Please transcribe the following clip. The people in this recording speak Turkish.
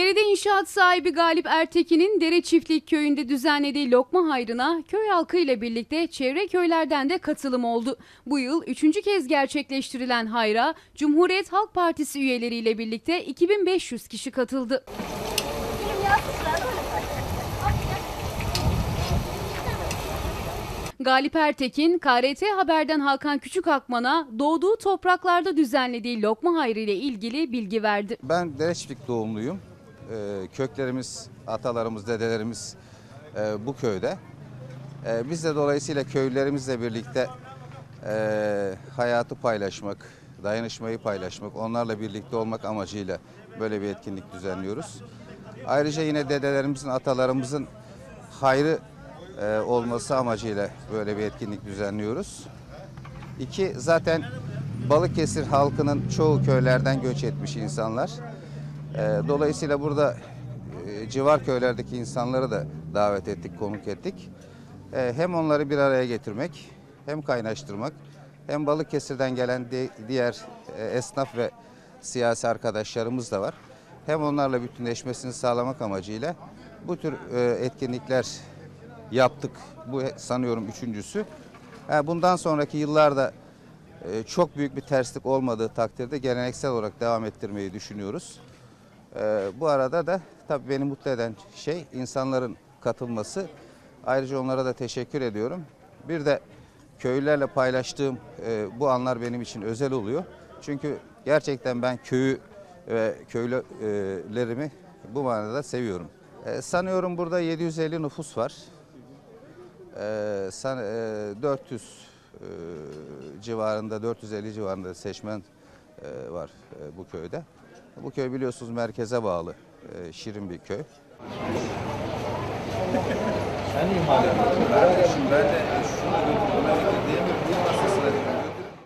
Hakkari'de inşaat sahibi Galip Ertekin'in Dere Çiftlik Köyü'nde düzenlediği lokma hayrına köy halkı ile birlikte çevre köylerden de katılım oldu. Bu yıl 3. kez gerçekleştirilen hayra Cumhuriyet Halk Partisi üyeleriyle birlikte 2500 kişi katıldı. Galip Ertekin, KRT Haber'den Hakan Küçükakman'a doğduğu topraklarda düzenlediği lokma hayrı ile ilgili bilgi verdi. Ben Dereçiftlik doğumluyum. Köklerimiz, atalarımız, dedelerimiz bu köyde. Biz de dolayısıyla köylülerimizle birlikte hayatı paylaşmak, dayanışmayı paylaşmak, onlarla birlikte olmak amacıyla böyle bir etkinlik düzenliyoruz. Ayrıca yine dedelerimizin, atalarımızın hayrı olması amacıyla böyle bir etkinlik düzenliyoruz. İki, zaten Balıkesir halkının çoğu köylerden göç etmiş insanlar. Dolayısıyla burada civar köylerdeki insanları da davet ettik, konuk ettik. Hem onları bir araya getirmek, hem kaynaştırmak, hem Balıkesir'den gelen diğer esnaf ve siyasi arkadaşlarımız da var. Hem onlarla bütünleşmesini sağlamak amacıyla bu tür etkinlikler yaptık. Bu sanıyorum üçüncüsü. Bundan sonraki yıllarda çok büyük bir terslik olmadığı takdirde geleneksel olarak devam ettirmeyi düşünüyoruz. Bu arada da tabii beni mutlu eden şey insanların katılması. Ayrıca onlara da teşekkür ediyorum. Bir de köylülerle paylaştığım bu anlar benim için özel oluyor. Çünkü gerçekten ben köyü ve köylülerimi bu manada seviyorum. Sanıyorum burada 750 nüfus var. 400 civarında, 450 civarında seçmen var bu köyde. Bu köy biliyorsunuz merkeze bağlı, şirin bir köy. Sen niye hala? Ben de şunu